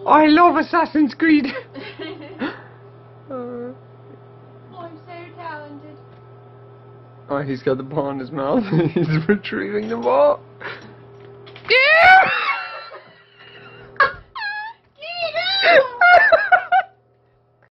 I love Assassin's Creed. I'm so talented. Oh, he's got the ball in his mouth. He's retrieving the ball. Yeah!